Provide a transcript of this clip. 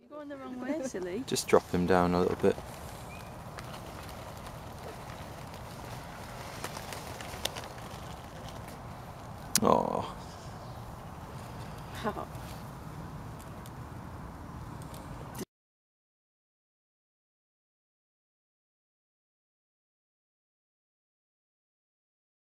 You're going the wrong way, silly. Just drop him down a little bit. Oh. Oh.